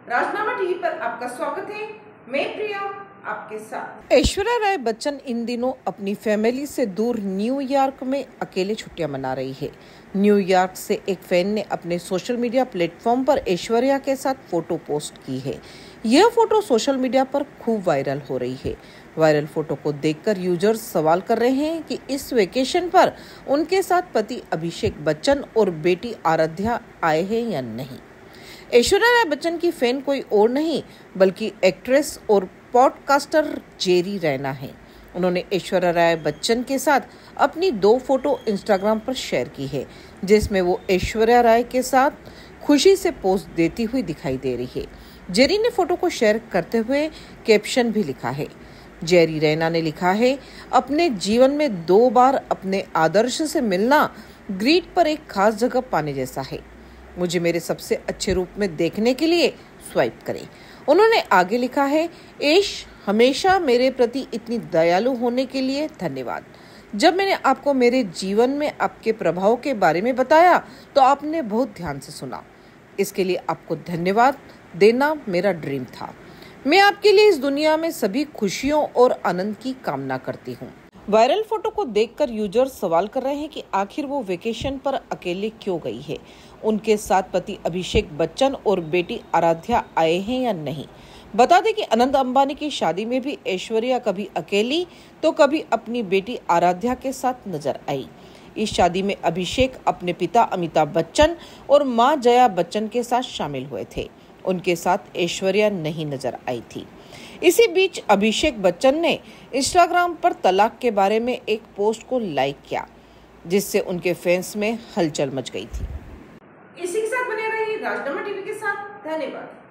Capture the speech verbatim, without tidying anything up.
राजनामा TV पर आपका स्वागत है। मैं प्रिया आपके साथ। ऐश्वर्या राय बच्चन इन दिनों अपनी फैमिली से दूर न्यूयॉर्क में अकेले छुट्टियां मना रही है। न्यूयॉर्क से एक फैन ने अपने सोशल मीडिया प्लेटफॉर्म पर ऐश्वर्या के साथ फोटो पोस्ट की है। यह फोटो सोशल मीडिया पर खूब वायरल हो रही है। वायरल फोटो को देखकर यूजर्स सवाल कर रहे हैं कि इस वेकेशन पर उनके साथ पति अभिषेक बच्चन और बेटी आराध्या आए हैं या नहीं। ऐश्वर्या राय बच्चन की फैन कोई और नहीं बल्कि एक्ट्रेस और पॉडकास्टर जेरी रैना है। उन्होंने ऐश्वर्या राय बच्चन के साथ अपनी दो फोटो इंस्टाग्राम पर शेयर की है, जिसमें वो ऐश्वर्या राय के साथ खुशी से पोस्ट देती हुई दिखाई दे रही है। जेरी ने फोटो को शेयर करते हुए कैप्शन भी लिखा है। जेरी रैना ने लिखा है, अपने जीवन में दो बार अपने आदर्श से मिलना ग्रीड पर एक खास जगह पाने जैसा है। मुझे मेरे सबसे अच्छे रूप में देखने के लिए स्वाइप करें। उन्होंने आगे लिखा है, ऐश हमेशा मेरे प्रति इतनी दयालु होने के लिए धन्यवाद। जब मैंने आपको मेरे जीवन में आपके प्रभाव के बारे में बताया तो आपने बहुत ध्यान से सुना। इसके लिए आपको धन्यवाद देना मेरा ड्रीम था। मैं आपके लिए इस दुनिया में सभी खुशियों और आनंद की कामना करती हूँ। वायरल फोटो को देखकर यूजर सवाल कर रहे हैं कि आखिर वो वेकेशन पर अकेले क्यों गई है। उनके साथ पति अभिषेक बच्चन और बेटी आराध्या आए हैं या नहीं। बता दें कि अनंत अंबानी की शादी में भी ऐश्वर्या कभी अकेली तो कभी अपनी बेटी आराध्या के साथ नजर आई। इस शादी में अभिषेक अपने पिता अमिताभ बच्चन और मां जया बच्चन के साथ शामिल हुए थे। उनके साथ ऐश्वर्या नहीं नजर आई थी। इसी बीच अभिषेक बच्चन ने इंस्टाग्राम पर तलाक के बारे में एक पोस्ट को लाइक किया, जिससे उनके फैंस में हलचल मच गई थी। इसी के साथ बने रहिए राजनामा टीवी के साथ। धन्यवाद।